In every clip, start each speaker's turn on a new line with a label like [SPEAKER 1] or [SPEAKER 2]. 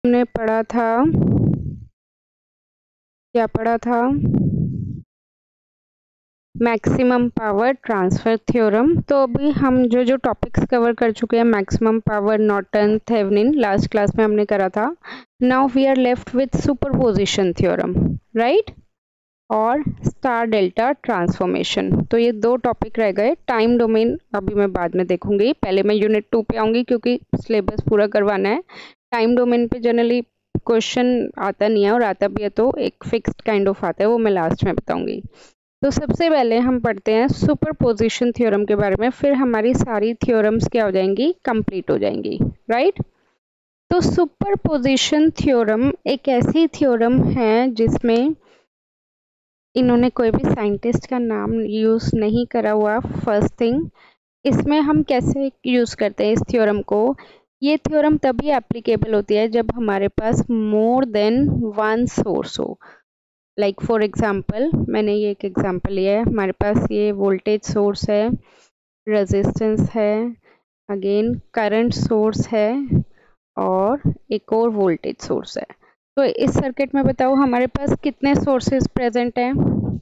[SPEAKER 1] हमने पढ़ा था, क्या पढ़ा था? Maximum power transfer theorem. तो अभी हम जो जो टॉपिक्स कवर कर चुके हैं, maximum power, Norton, Thevenin, last class में हमने करा था। Now we are left with superposition theorem, right, और स्टार डेल्टा ट्रांसफॉर्मेशन। तो ये दो टॉपिक रह गए। टाइम डोमेन अभी मैं बाद में देखूंगी, पहले मैं यूनिट 2 पे आऊंगी क्योंकि सिलेबस पूरा करवाना है। टाइम डोमेन पे जनरली क्वेश्चन आता नहीं है, और आता भी है तो एक फिक्स्ड काइंड ऑफ आता है, वो मैं लास्ट में बताऊंगी। तो सबसे पहले हम पढ़ते हैं सुपरपोजिशन थ्योरम के बारे में, फिर हमारी सारी थ्योरम्स क्या हो जाएंगी, कंप्लीट हो जाएंगी, राइट। तो सुपरपोजिशन थ्योरम एक ऐसी थ्योरम है जिसमें इन्होंने कोई भी साइंटिस्ट का नाम यूज नहीं करा हुआ। फर्स्ट थिंग, इसमें हम कैसे यूज करते हैं इस थ्योरम को? ये थ्योरम तभी एप्लीकेबल होती है जब हमारे पास मोर देन वन सोर्स हो। लाइक फॉर एग्जांपल, मैंने ये एक एग्जांपल लिया है, हमारे पास ये वोल्टेज सोर्स है, रेजिस्टेंस है, अगेन करंट सोर्स है, और एक और वोल्टेज सोर्स है। तो इस सर्किट में बताओ हमारे पास कितने सोर्सेस प्रेजेंट हैं?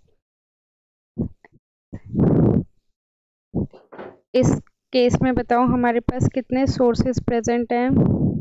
[SPEAKER 1] इस केस में बताओ हमारे पास कितने सोर्सेस प्रेजेंट हैं?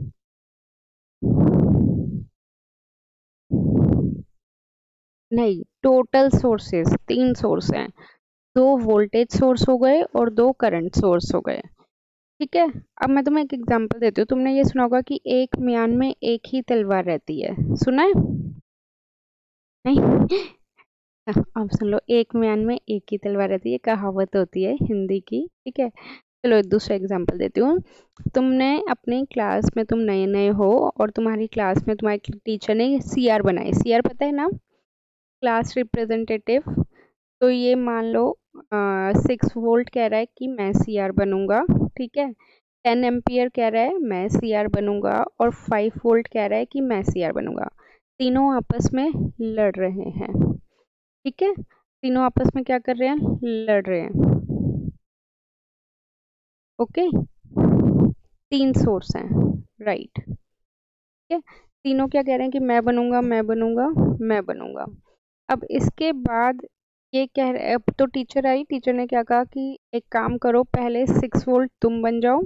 [SPEAKER 1] नहीं, टोटल सोर्सेस 3 सोर्स हैं। 2 वोल्टेज सोर्स हो गए और 2 करंट सोर्स हो गए, ठीक है। अब मैं तुम्हें एक एग्जांपल देती हूँ। तुमने ये सुना होगा कि एक म्यान में एक ही तलवार रहती है, सुना है? नहीं? अब सुन लो, एक म्यान में एक ही तलवार रहती है, कहावत होती है हिंदी की, ठीक है। चलो एक दूसरा एग्जांपल देती हूँ। तुमने अपनी क्लास में, तुम नए नए हो और तुम्हारी क्लास में तुम्हारे टीचर ने सीआर बनाई। सीआर पता है ना, क्लास रिप्रेजेंटेटिव। तो ये मान लो 6 वोल्ट कह रहा है कि मैं सीआर बनूंगा, ठीक है। 10 एम्पियर कह रहा है मैं सीआर बनूंगा, और 5 वोल्ट कह रहा है कि मैं सीआर बनूंगा। तीनों आपस में लड़ रहे हैं, ठीक है। तीनों आपस में क्या कर रहे हैं, लड़ रहे हैं, ओके। 3 सोर्स हैं, राइट, ठीक है। तीनों क्या कह रहे हैं कि मैं बनूंगा, मैं बनूंगा, मैं बनूंगा। अब इसके बाद ये कह रहे, अब तो टीचर आई, टीचर ने क्या कहा कि एक काम करो, पहले 6 वोल्ट तुम बन जाओ।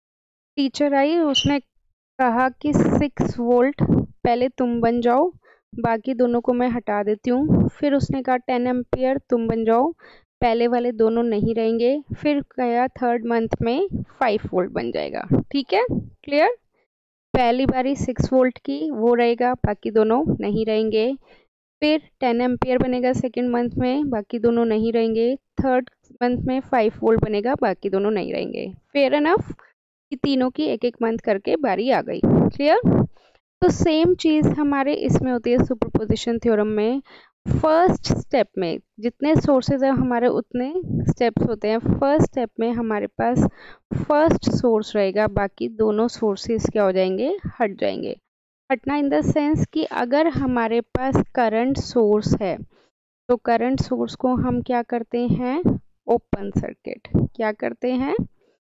[SPEAKER 1] टीचर आई, उसने कहा कि 6 वोल्ट पहले तुम बन जाओ, बाकी दोनों को मैं हटा देती हूँ। फिर उसने कहा 10 एम्पियर तुम बन जाओ, पहले वाले दोनों नहीं रहेंगे। फिर कहा थर्ड मंथ में 5 वोल्ट बन जाएगा, ठीक है, क्लियर। पहली बारी 6 वोल्ट की वो रहेगा, बाकी दोनों नहीं रहेंगे। फिर 10 एम्पियर बनेगा सेकेंड मंथ में, बाकी दोनों नहीं रहेंगे। थर्ड मंथ में 5 वोल्ट बनेगा, बाकी दोनों नहीं रहेंगे। फेयर एनफ कि तीनों की एक एक मंथ करके बारी आ गई, क्लियर। तो सेम चीज हमारे इसमें होती है सुपरपोजिशन थ्योरम में। फर्स्ट स्टेप में जितने सोर्सेज है हमारे उतने स्टेप्स होते हैं। फर्स्ट स्टेप में हमारे पास फर्स्ट सोर्स रहेगा, बाकी दोनों सोर्सेज क्या हो जाएंगे, हट जाएंगे। हटना इन द सेंस कि अगर हमारे पास करंट सोर्स है तो करंट सोर्स को हम क्या करते हैं, ओपन सर्किट। क्या करते हैं,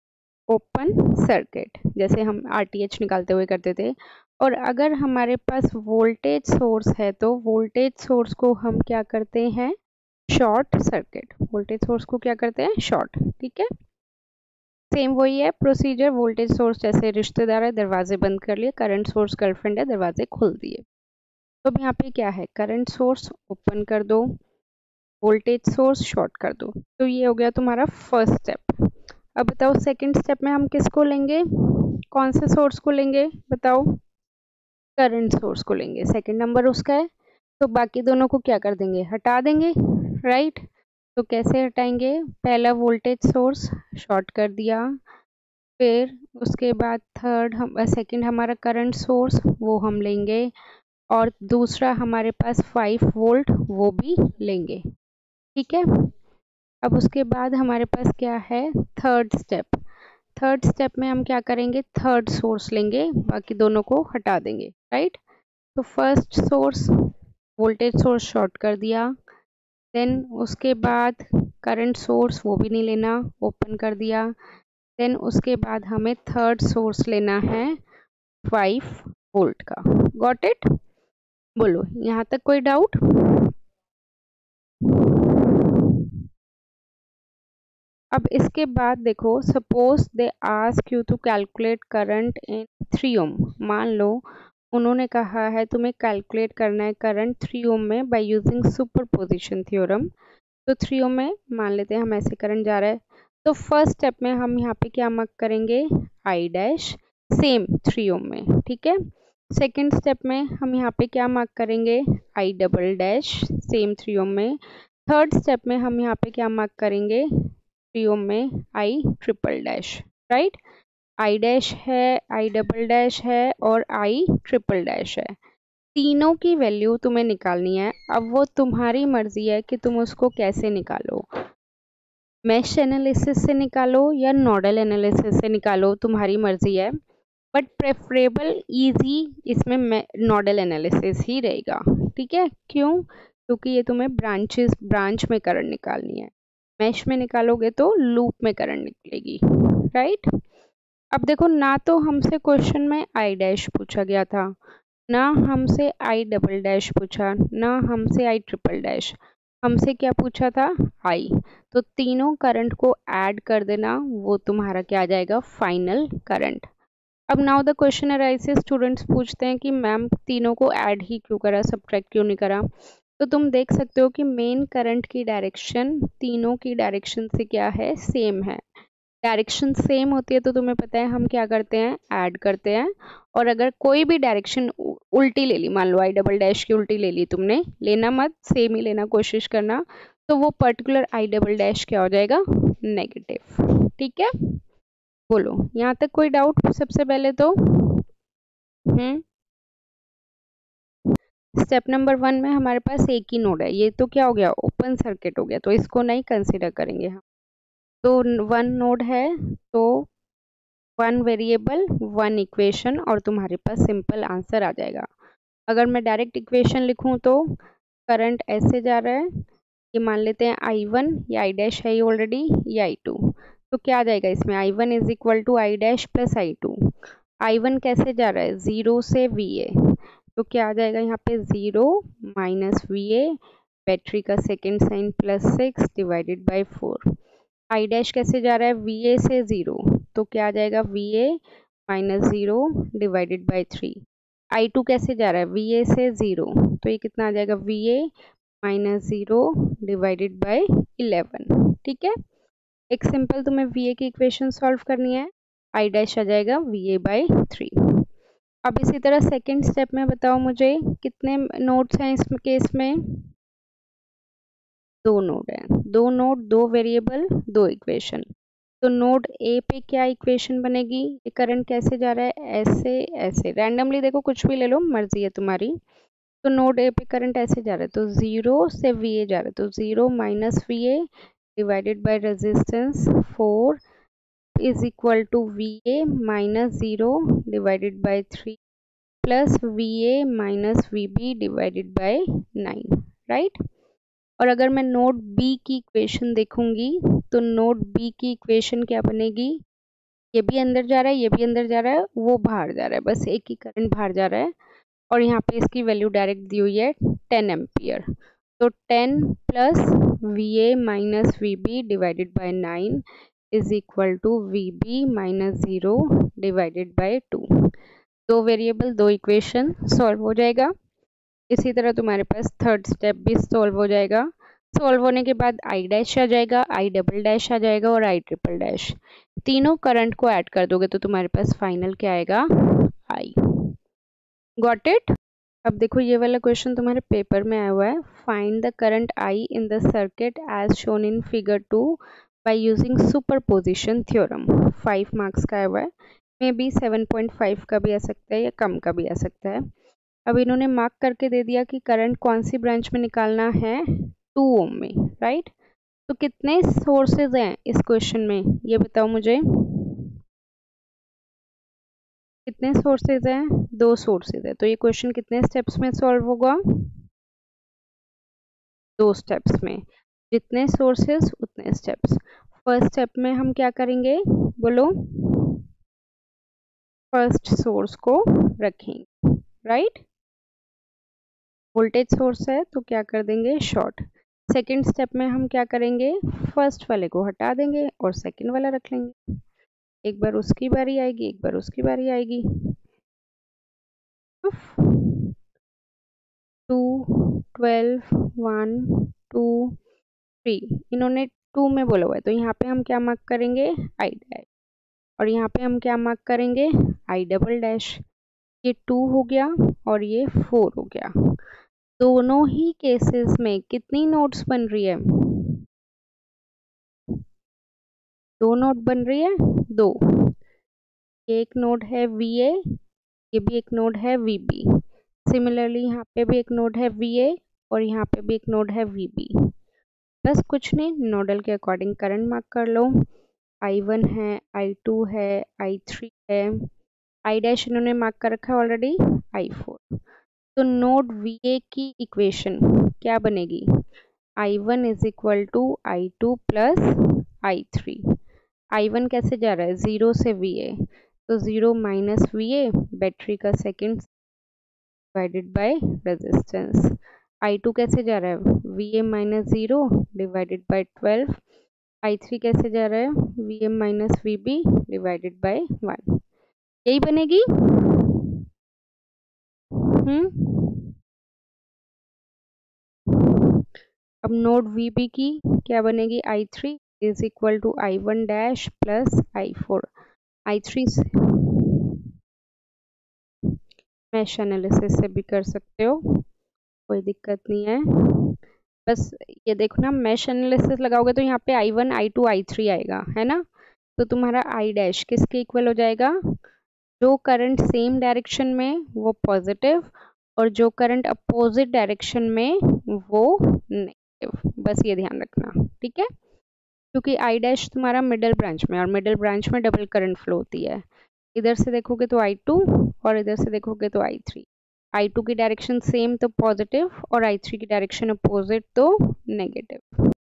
[SPEAKER 1] ओपन सर्किट, जैसे हम आरटीएच निकालते हुए करते थे। और अगर हमारे पास वोल्टेज सोर्स है तो वोल्टेज सोर्स को हम क्या करते हैं, शॉर्ट सर्किट। वोल्टेज सोर्स को क्या करते हैं, शॉर्ट, ठीक है। सेम वही है प्रोसीजर। वोल्टेज सोर्स जैसे रिश्तेदार है, दरवाजे बंद कर लिए, करंट सोर्स गर्लफ्रेंड है, दरवाजे खोल दिए। तो अब यहाँ पे क्या है, करंट सोर्स ओपन कर दो, वोल्टेज सोर्स शॉर्ट कर दो। तो ये हो गया तुम्हारा फर्स्ट स्टेप। अब बताओ सेकंड स्टेप में हम किसको लेंगे, कौन से सोर्स को लेंगे बताओ, करंट सोर्स को लेंगे। सेकंड नंबर उसका है, तो बाकी दोनों को क्या कर देंगे, हटा देंगे, राइट। तो कैसे हटाएंगे, पहला वोल्टेज सोर्स शॉर्ट कर दिया, फिर उसके बाद थर्ड हम सेकंड हमारा करंट सोर्स वो हम लेंगे, और दूसरा हमारे पास 5 वोल्ट वो भी लेंगे, ठीक है। अब उसके बाद हमारे पास क्या है, थर्ड स्टेप। थर्ड स्टेप में हम क्या करेंगे, थर्ड सोर्स लेंगे, बाकी दोनों को हटा देंगे, राइट। तो first source voltage source short कर दिया, देन उसके बाद करंट सोर्स वो भी नहीं लेना, ओपन कर दिया। देन उसके बाद हमें थर्ड सोर्स लेना है 5 वोल्ट का। Got it? बोलो यहाँ तक कोई डाउट? अब इसके बाद देखो, suppose they ask you to calculate current in 3 ohm. मान लो उन्होंने कहा है तुम्हें कैलकुलेट करना है करंट 3 ओम में बाय यूजिंग सुपरपोजिशन थ्योरम। तो 3 ओम में मान लेते हैं हम ऐसे करंट जा रहा है। तो फर्स्ट स्टेप में हम यहाँ पे क्या मार्क करेंगे? आई डैश, सेम 3 ओम में, ठीक है। सेकेंड स्टेप में हम यहाँ पे क्या मार्क करेंगे? I double dash, same 3 ohm में। थर्ड स्टेप में हम यहाँ पे क्या मार्क करेंगे? 3 ओम में I triple dash, right. I dash है, आई डबल डैश है और आई ट्रिपल डैश है। तीनों की वैल्यू तुम्हें निकालनी है। अब वो तुम्हारी मर्जी है कि तुम उसको कैसे निकालो, मैश एनालिसिस से निकालो या नोडल एनालिसिस से निकालो, तुम्हारी मर्जी है। बट प्रेफरेबल इजी इसमें नोडल एनालिसिस ही रहेगा, ठीक है। क्यों? क्योंकि ये तुम्हें ब्रांच में करंट निकालनी है। मैश में निकालोगे तो लूप में करंट निकलेगी, राइट। अब देखो, ना तो हमसे क्वेश्चन में आई डैश पूछा गया था, ना हमसे आई डबल डैश पूछा, ना हमसे आई ट्रिपल डैश, हमसे क्या पूछा था? आई। तो तीनों करंट को ऐड कर देना, वो तुम्हारा क्या आ जाएगा? Final current. अब now the question arises, students पूछते हैं कि मैम तीनों को ऐड ही क्यों करा, सब्ट्रैक्ट क्यों नहीं करा? तो तुम देख सकते हो कि मेन करंट की डायरेक्शन तीनों की डायरेक्शन से क्या है? सेम है। डायरेक्शन सेम होती है तो तुम्हें पता है हम क्या करते हैं? ऐड करते हैं। और अगर कोई भी डायरेक्शन उल्टी ले ली, मान लो आई डबल डैश की उल्टी ले ली तुमने, लेना मत, सेम ही लेना कोशिश करना, तो वो पर्टिकुलर आई डबल डैश क्या हो जाएगा? नेगेटिव, ठीक है। बोलो यहाँ तक कोई डाउट? सबसे पहले तो स्टेप नंबर 1 में हमारे पास एक ही नोड है, ये तो क्या हो गया? ओपन सर्किट हो गया, तो इसको नहीं कंसीडर करेंगे हम। तो 1 नोड है तो 1 वेरिएबल 1 इक्वेशन और तुम्हारे पास सिंपल आंसर आ जाएगा। अगर मैं डायरेक्ट इक्वेशन लिखूं तो करंट ऐसे जा रहा है, ये मान लेते हैं I1, ये आई डैश है ऑलरेडी, ये I2। तो क्या आ जाएगा इसमें? I1 is equal to I dash plus I2। I1 कैसे जा रहा है? 0 से VA, तो क्या आ जाएगा यहाँ पे? 0 माइनस VA, बैटरी का सेकेंड साइन +6 डिवाइडेड बाई 4। आई डैश कैसे जा रहा है? VA से 0, तो क्या आ जाएगा? VA minus 0 divided by 3। I2 कैसे जा रहा है? VA से 0, तो ये कितना आ जाएगा? VA माइनस 0 डिवाइडेड बाई 11, ठीक है। एक सिंपल तुम्हें VA की इक्वेशन सॉल्व करनी है, आई डैश आ जाएगा VA बाई 3। अब इसी तरह सेकेंड स्टेप में बताओ मुझे कितने नोड्स हैं इस केस में? 2 नोड हैं, 2 नोड, 2 वेरिएबल, 2 इक्वेशन। तो नोड ए पे क्या इक्वेशन बनेगी? ये करंट कैसे जा रहा है? ऐसे ऐसे, रैंडमली देखो, कुछ भी ले लो, मर्जी है तुम्हारी। तो नोड ए पे करंट ऐसे जा रहा है, तो 0 से VA जा रहा है, तो 0 minus VA divided by resistance 4 is equal to VA minus 0 divided by 3 plus VA minus VB divided by 9, right. और अगर मैं नोड बी की इक्वेशन देखूंगी तो नोड बी की इक्वेशन क्या बनेगी? ये भी अंदर जा रहा है, ये भी अंदर जा रहा है, वो बाहर जा रहा है, बस एक ही करंट बाहर जा रहा है। और यहाँ पे इसकी वैल्यू डायरेक्ट दी हुई है 10 एम्पियर। तो 10 plus VA minus VB divided by 9 is equal to VB minus 0 divided by 2। 2 variable, 2 equation solve हो जाएगा। इसी तरह तुम्हारे पास थर्ड स्टेप भी सॉल्व हो जाएगा। सॉल्व होने के बाद आई डैश आ जाएगा, आई डबल डैश आ जाएगा और आई ट्रिपल डैश। तीनों करंट को ऐड कर दोगे तो तुम्हारे पास फाइनल क्या आएगा? आई। Got it? अब देखो ये वाला क्वेश्चन तुम्हारे पेपर में आया हुआ है, find the current I in the circuit as shown in figure 2 by using superposition theorem. 5 marks का आया हुआ है, मे बी 7.5 का भी आ सकता है या कम का भी आ सकता है। अब इन्होंने मार्क करके दे दिया कि करंट कौन सी ब्रांच में निकालना है? 2 ओम में, राइट। तो कितने सोर्सेज हैं इस क्वेश्चन में, ये बताओ मुझे। कितने सोर्सेज हैं? 2 सोर्सेज है, तो ये क्वेश्चन कितने स्टेप्स में सॉल्व होगा? 2 स्टेप्स में। जितने सोर्सेज उतने स्टेप्स। फर्स्ट स्टेप में हम क्या करेंगे? बोलो। फर्स्ट सोर्स को रखेंगे, राइट। वोल्टेज सोर्स है तो क्या कर देंगे, शॉर्ट। सेकंड स्टेप में हम क्या करेंगे, फर्स्ट वाले को हटा देंगे और सेकंड वाला रख लेंगे। एक बार उसकी बारी आएगी, एक बार उसकी बारी आएगी। 2 12 1 2 3, इन्होंने 2 में बोला हुआ है तो यहाँ पे हम क्या मार्क करेंगे, आई डैश, और यहाँ पे हम क्या मार्क करेंगे, आई डबल डैश। ये 2 हो गया और ये 4 हो गया। दोनों ही केसेस में कितनी नोड्स बन रही है, 2 नोड बन रही है, 2। ये एक नोड है VA, ये भी एक नोड है VB। सिमिलरली यहाँ पे भी एक नोड है VA और यहाँ पे भी एक नोड है VB। बस कुछ नहीं, नोडल के अकॉर्डिंग करंट मार्क कर लो। I1 है, I2 है, I3 है, I डैश इन्होंने मार्क कर रखा है ऑलरेडी, I4। तो नोड VA की इक्वेशन क्या बनेगी, I1 is equal to I2 plus I3। I1 कैसे जा रहा है, 0 से VA, तो 0 माइनस VA, बैटरी का second divided by resistance. I2 कैसे जा रहा है, VA minus 0 divided bye 12। I3 कैसे जा रहा है, VM minus VB divided by 1। यही बनेगी। अब नोड VB की क्या बनेगी, I3 is equal to I1 dash plus I4। I3 से मैश एनालिसिस से भी कर सकते हो, कोई दिक्कत नहीं है। बस ये देखो ना, मैश एनालिसिस लगाओगे तो यहाँ पे I1 I2 I3 आएगा, है ना। तो तुम्हारा I डैश किसके इक्वल हो जाएगा, जो करंट सेम डायरेक्शन में वो पॉजिटिव और जो करंट अपोजिट डायरेक्शन में वो नेगेटिव। बस ये ध्यान रखना, ठीक है। क्योंकि I डैश तुम्हारा मिडिल ब्रांच में, और मिडिल ब्रांच में डबल करंट फ्लो होती है। इधर से देखोगे तो I2 और इधर से देखोगे तो I3। I2 की डायरेक्शन सेम तो पॉजिटिव और I3 की डायरेक्शन अपोजिट तो नेगेटिव।